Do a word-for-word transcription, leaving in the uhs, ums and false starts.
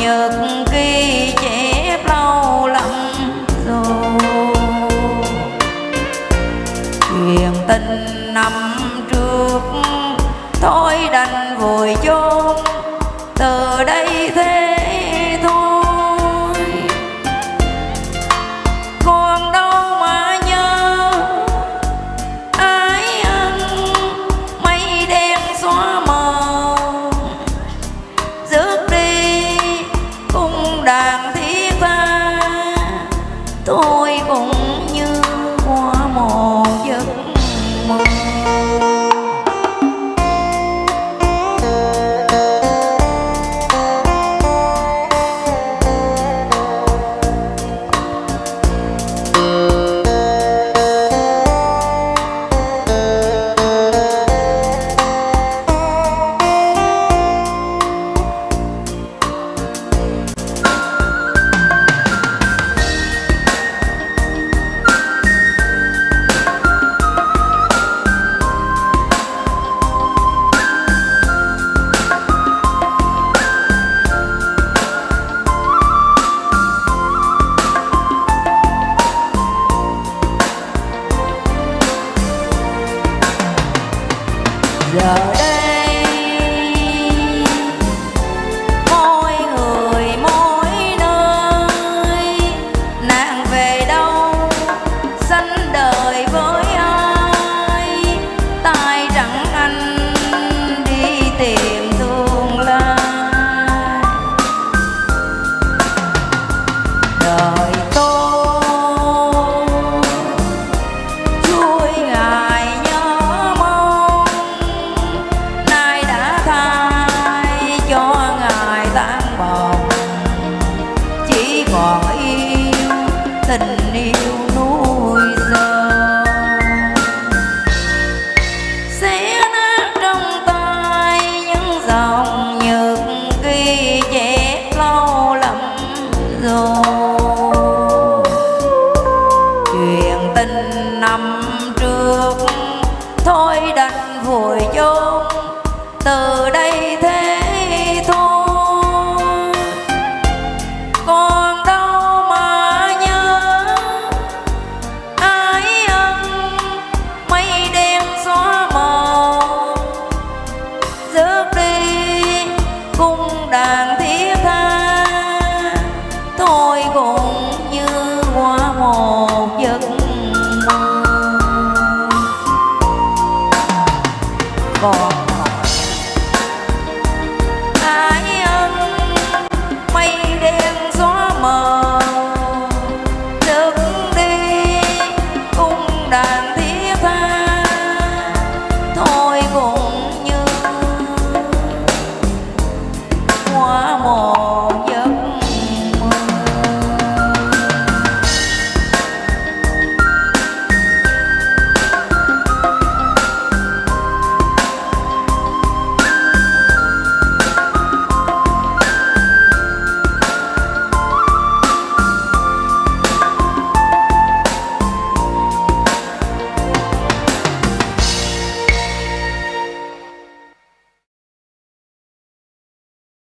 nhật ký chép lâu lắm rồi. Chuyện tình năm trước thôi đành vùi chôn, từ đây thế thôi. Còn đâu mà nhớ ái ân, mây đen xóa mờ rước đi cung đàn thiết tha. Tôi cũng như qua một giấc mơ. Giờ đây mỗi người mỗi nơi, nàng về đâu sanh đời với ai, tay chẳng anh đi tìm tương lai. Đời tôi chuối ngài nhớ mong, nay đã thay cho ngài tan bồng. Chỉ còn yêu tình yêu nuôi dâu, xé nát trong tay những dòng nhật ghi chép lâu lắm rồi. Chuyện tình năm trước thôi đành vùi chôn, từ đây thế thôi. Còn đâu mà nhớ ái ân, mây đen xóa mờ rước đi cung đàn